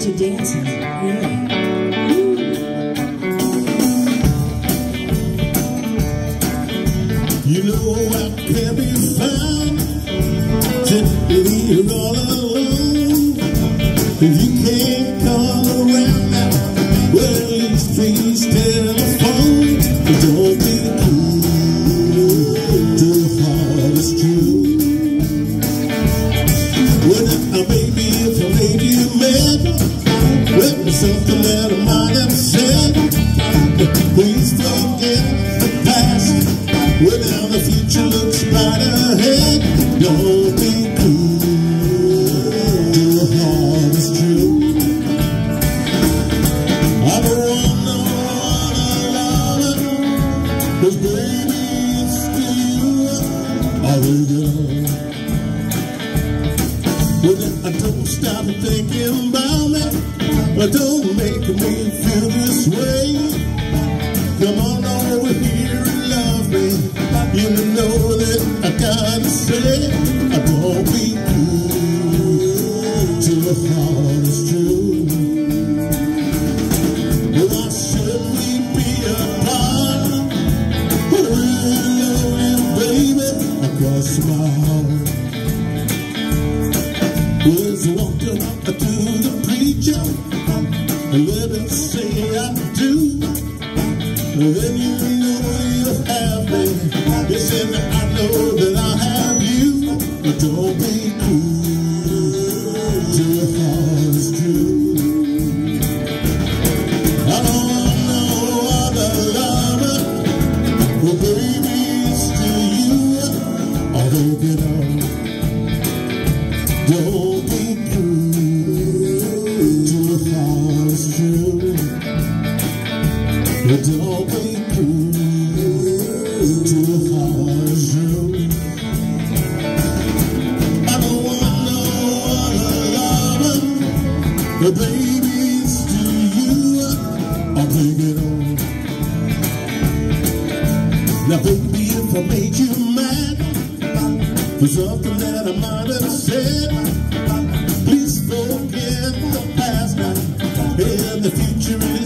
into dancing, really. You know I can't be found sitting here all alone. If you can't come around now, well at least please telephone. Don't be cool to the heart is true. Well maybe if I made you mad, well there's something that I might have said. Please forget the past. Well now the future looks right ahead. Don't be cool till the heart is true. I don't want no other lover, 'cause baby it's you. I'll leave it on. Well then I don't stop thinking about me. Don't make me feel this way. Come on over here and love me. You know that I gotta say, I won't be cool till the heart is true. Well, why should we be apart? But I really love you, baby, across my heart. Well, as I walked up to the preacher and let him say I do, then you know you'll have me. You said that I know that I have you. But don't be cool till your heart is true. I don't want no other lover. Well baby it's to you. I'll take it on. Don't be cool till your heart is true. But don't be cool till your heart is true. I don't want no other lover, but baby it's to you. I'll take it on. Now baby if I made you mad for something that I might have said, please forget the past now, and the future is